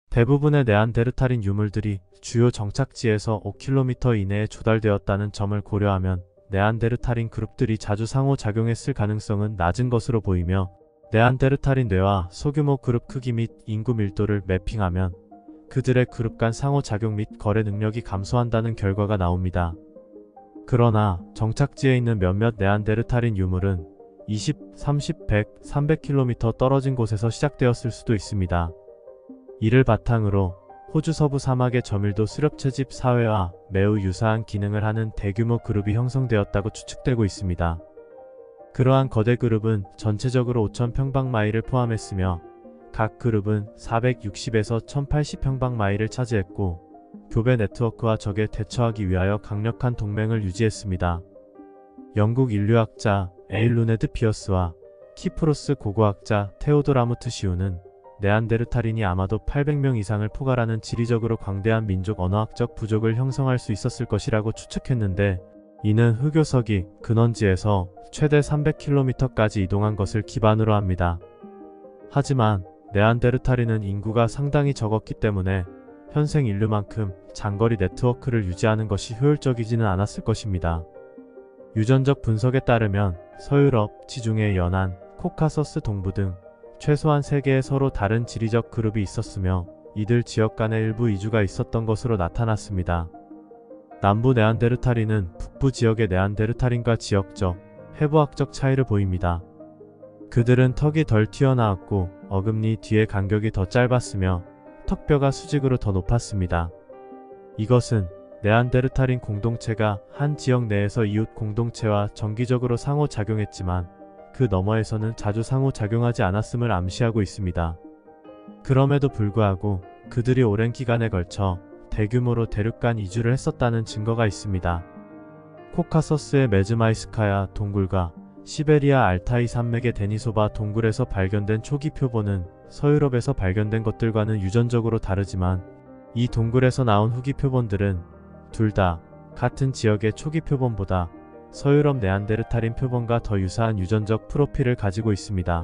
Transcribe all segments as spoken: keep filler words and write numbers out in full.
대부분의 네안데르탈인 유물들이 주요 정착지에서 오 킬로미터 이내에 조달되었다는 점을 고려하면 네안데르탈인 그룹들이 자주 상호작용했을 가능성은 낮은 것으로 보이며, 네안데르탈인 뇌와 소규모 그룹 크기 및 인구 밀도를 매핑하면 그들의 그룹 간 상호작용 및 거래 능력이 감소한다는 결과가 나옵니다. 그러나 정착지에 있는 몇몇 네안데르탈인 유물은 이십, 삼십, 백, 삼백 킬로미터 떨어진 곳에서 시작되었을 수도 있습니다. 이를 바탕으로 호주 서부 사막의 저밀도 수렵채집 사회와 매우 유사한 기능을 하는 대규모 그룹이 형성되었다고 추측되고 있습니다. 그러한 거대 그룹은 전체적으로 오천 평방마일을 포함했으며 각 그룹은 사백육십에서 천팔십 평방마일을 차지했고, 교배 네트워크와 적에 대처하기 위하여 강력한 동맹을 유지했습니다. 영국 인류학자 에일 루네드 피어스와 키프로스 고고학자 테오돌 아무트시우는 네안데르탈인이 아마도 팔백 명 이상을 포괄하는 지리적으로 광대한 민족 언어학적 부족을 형성할 수 있었을 것이라고 추측했는데, 이는 흑요석이 근원지에서 최대 삼백 킬로미터까지 이동한 것을 기반으로 합니다. 하지만 네안데르탈인은 인구가 상당히 적었기 때문에 현생 인류만큼 장거리 네트워크를 유지하는 것이 효율적이지는 않았을 것입니다. 유전적 분석에 따르면 서유럽, 지중해 연안, 코카서스 동부 등 최소한 세 개의 서로 다른 지리적 그룹이 있었으며 이들 지역 간의 일부 이주가 있었던 것으로 나타났습니다. 남부 네안데르탈인은 북부 지역의 네안데르탈인과 지역적, 해부학적 차이를 보입니다. 그들은 턱이 덜 튀어나왔고 어금니 뒤의 간격이 더 짧았으며 턱뼈가 수직으로 더 높았습니다. 이것은 네안데르탈인 공동체가 한 지역 내에서 이웃 공동체와 정기적으로 상호작용했지만 그 너머에서는 자주 상호작용하지 않았음을 암시하고 있습니다. 그럼에도 불구하고 그들이 오랜 기간에 걸쳐 대규모로 대륙 간 이주를 했었다는 증거가 있습니다. 코카서스의 메즈마이스카야 동굴과 시베리아 알타이 산맥의 데니소바 동굴에서 발견된 초기 표본은 서유럽에서 발견된 것들과는 유전적으로 다르지만, 이 동굴에서 나온 후기 표본들은 둘 다 같은 지역의 초기 표본보다 서유럽 네안데르탈인 표본과 더 유사한 유전적 프로필을 가지고 있습니다.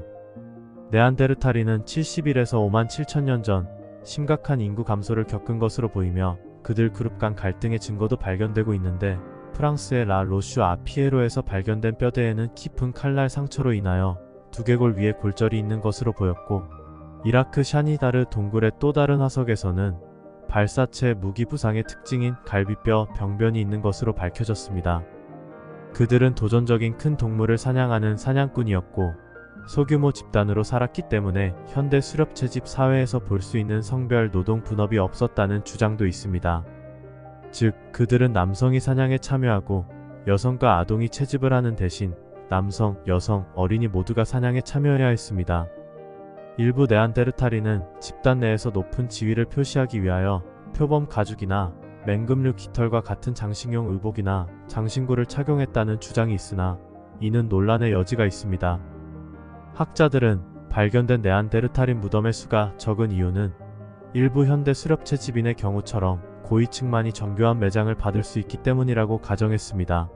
네안데르탈인은 칠십일에서 오만 칠천 년 전 심각한 인구 감소를 겪은 것으로 보이며 그들 그룹 간 갈등의 증거도 발견되고 있는데, 프랑스의 라 로슈 아피에로에서 발견된 뼈대에는 깊은 칼날 상처로 인하여 두개골 위에 골절이 있는 것으로 보였고, 이라크 샤니다르 동굴의 또 다른 화석에서는 발사체 무기 부상의 특징인 갈비뼈 병변이 있는 것으로 밝혀졌습니다. 그들은 도전적인 큰 동물을 사냥하는 사냥꾼이었고 소규모 집단으로 살았기 때문에 현대 수렵채집 사회에서 볼 수 있는 성별 노동 분업이 없었다는 주장도 있습니다. 즉, 그들은 남성이 사냥에 참여하고 여성과 아동이 채집을 하는 대신 남성, 여성, 어린이 모두가 사냥에 참여해야 했습니다. 일부 네안데르탈인은 집단 내에서 높은 지위를 표시하기 위하여 표범 가죽이나 맹금류 깃털과 같은 장식용 의복이나 장신구를 착용했다는 주장이 있으나 이는 논란의 여지가 있습니다. 학자들은 발견된 네안데르탈인 무덤의 수가 적은 이유는 일부 현대 수렵채집인의 경우처럼 고위층만이 정교한 매장을 받을 수 있기 때문이라고 가정했습니다.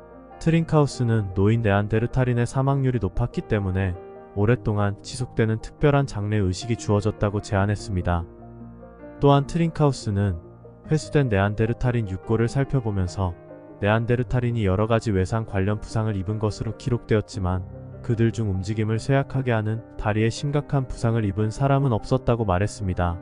트링카우스는 노인 네안데르탈인의 사망률이 높았기 때문에 오랫동안 지속되는 특별한 장례 의식이 주어졌다고 제안했습니다. 또한 트링카우스는 회수된 네안데르탈인 육골을 살펴보면서 네안데르탈인이 여러가지 외상 관련 부상을 입은 것으로 기록되었지만 그들 중 움직임을 쇠약하게 하는 다리에 심각한 부상을 입은 사람은 없었다고 말했습니다.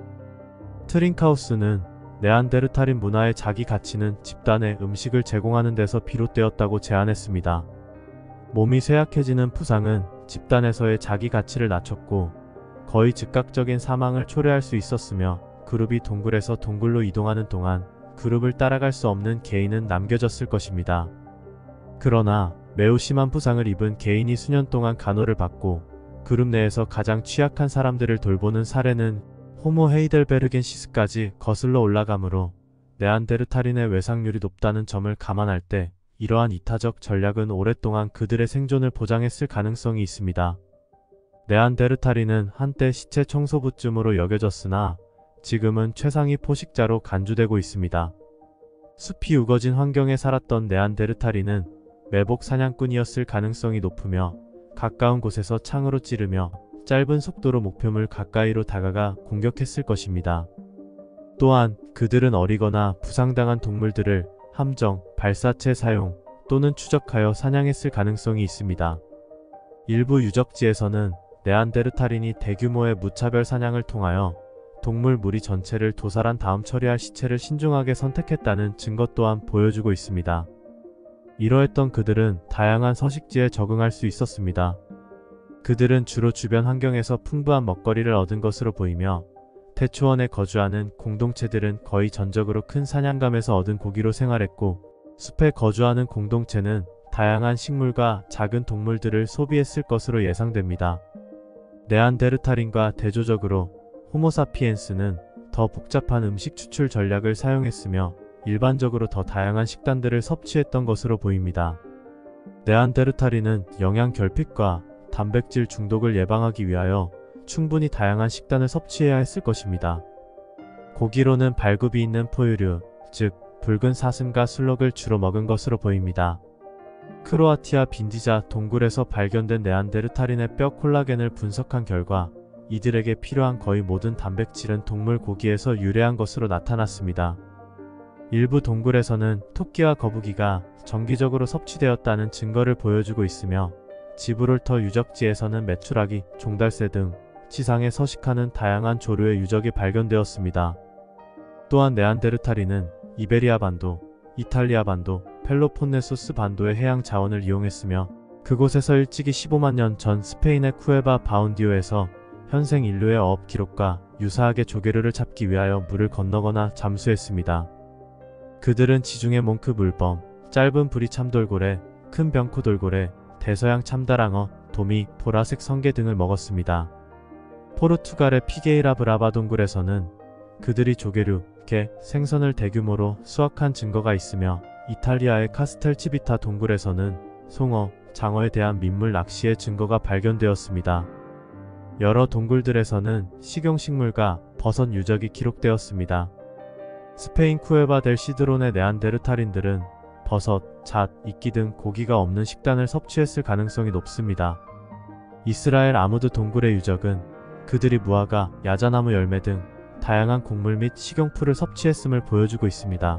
트링카우스는 네안데르탈인 문화의 자기 가치는 집단에 음식을 제공하는 데서 비롯되었다고 제안했습니다. 몸이 쇠약해지는 부상은 집단에서의 자기 가치를 낮췄고 거의 즉각적인 사망을 초래할 수 있었으며, 그룹이 동굴에서 동굴로 이동하는 동안 그룹을 따라갈 수 없는 개인은 남겨졌을 것입니다. 그러나 매우 심한 부상을 입은 개인이 수년 동안 간호를 받고 그룹 내에서 가장 취약한 사람들을 돌보는 사례는 호모 헤이델베르겐시스까지 거슬러 올라가므로 네안데르탈인의 외상률이 높다는 점을 감안할 때 이러한 이타적 전략은 오랫동안 그들의 생존을 보장했을 가능성이 있습니다. 네안데르탈인은 한때 시체 청소부쯤으로 여겨졌으나 지금은 최상위 포식자로 간주되고 있습니다. 숲이 우거진 환경에 살았던 네안데르탈인은 매복 사냥꾼이었을 가능성이 높으며 가까운 곳에서 창으로 찌르며 짧은 속도로 목표물 가까이로 다가가 공격했을 것입니다. 또한 그들은 어리거나 부상당한 동물들을 함정, 발사체 사용 또는 추적하여 사냥했을 가능성이 있습니다. 일부 유적지에서는 네안데르탈인이 대규모의 무차별 사냥을 통하여 동물 무리 전체를 도살한 다음 처리할 시체를 신중하게 선택했다는 증거 또한 보여주고 있습니다. 이러했던 그들은 다양한 서식지에 적응할 수 있었습니다. 그들은 주로 주변 환경에서 풍부한 먹거리를 얻은 것으로 보이며 태초원에 거주하는 공동체들은 거의 전적으로 큰 사냥감에서 얻은 고기로 생활했고, 숲에 거주하는 공동체는 다양한 식물과 작은 동물들을 소비했을 것으로 예상됩니다. 네안데르탈인과 대조적으로 호모사피엔스는 더 복잡한 음식 추출 전략을 사용했으며 일반적으로 더 다양한 식단들을 섭취했던 것으로 보입니다. 네안데르탈인은 영양 결핍과 단백질 중독을 예방하기 위하여 충분히 다양한 식단을 섭취해야 했을 것입니다. 고기로는 발굽이 있는 포유류, 즉 붉은 사슴과 술록을 주로 먹은 것으로 보입니다. 크로아티아 빈디자 동굴에서 발견된 네안데르탈인의 뼈 콜라겐을 분석한 결과 이들에게 필요한 거의 모든 단백질은 동물 고기에서 유래한 것으로 나타났습니다. 일부 동굴에서는 토끼와 거북이가 정기적으로 섭취되었다는 증거를 보여주고 있으며, 지브롤터 유적지에서는 메추라기, 종달새 등 지상에 서식하는 다양한 조류의 유적이 발견되었습니다. 또한 네안데르탈인은 이베리아 반도, 이탈리아 반도, 펠로폰네소스 반도의 해양 자원을 이용했으며 그곳에서 일찍이 십오만 년 전 스페인의 쿠에바 바운디오에서 현생 인류의 어업 기록과 유사하게 조개류를 잡기 위하여 물을 건너거나 잠수했습니다. 그들은 지중해 몽크 물범, 짧은 부리 참돌고래, 큰 병코 돌고래, 대서양 참다랑어, 도미, 보라색 성게 등을 먹었습니다. 포르투갈의 피게이라 브라바 동굴에서는 그들이 조개류, 게, 생선을 대규모로 수확한 증거가 있으며, 이탈리아의 카스텔치비타 동굴에서는 송어, 장어에 대한 민물 낚시의 증거가 발견되었습니다. 여러 동굴들에서는 식용식물과 버섯 유적이 기록되었습니다. 스페인 쿠에바 델 시드론의 네안데르탈인들은 버섯, 잣, 이끼 등 고기가 없는 식단을 섭취했을 가능성이 높습니다. 이스라엘 아무드 동굴의 유적은 그들이 무화과, 야자나무 열매 등 다양한 곡물 및 식용풀을 섭취했음을 보여주고 있습니다.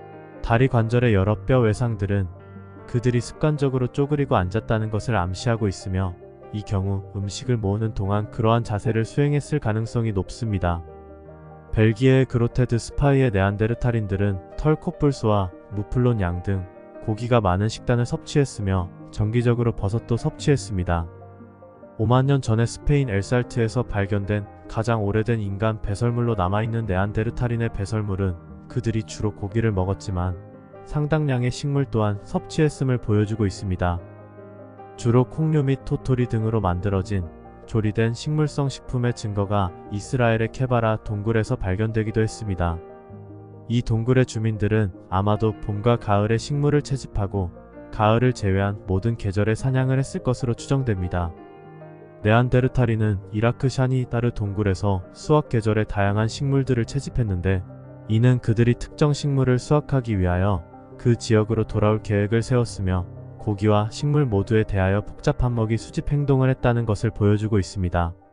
다리 관절의 여러 뼈 외상들은 그들이 습관적으로 쪼그리고 앉았다는 것을 암시하고 있으며, 이 경우 음식을 모으는 동안 그러한 자세를 수행했을 가능성이 높습니다. 벨기에의 그로테드 스파이의 네안데르탈인들은 털콧불소와 무플론 양 등 고기가 많은 식단을 섭취했으며 정기적으로 버섯도 섭취했습니다. 오만 년 전에 스페인 엘살트에서 발견된 가장 오래된 인간 배설물로 남아있는 네안데르탈인의 배설물은 그들이 주로 고기를 먹었지만 상당량의 식물 또한 섭취했음을 보여주고 있습니다. 주로 콩류 및 토토리 등으로 만들어진 조리된 식물성 식품의 증거가 이스라엘의 케바라 동굴에서 발견되기도 했습니다. 이 동굴의 주민들은 아마도 봄과 가을에 식물을 채집하고 가을을 제외한 모든 계절에 사냥을 했을 것으로 추정됩니다. 네안데르탈인은 이라크 샤니다르 동굴에서 수확 계절에 다양한 식물들을 채집했는데, 이는 그들이 특정 식물을 수확하기 위하여 그 지역으로 돌아올 계획을 세웠으며 고기와 식물 모두에 대하여 복잡한 먹이 수집 행동을 했다는 것을 보여주고 있습니다.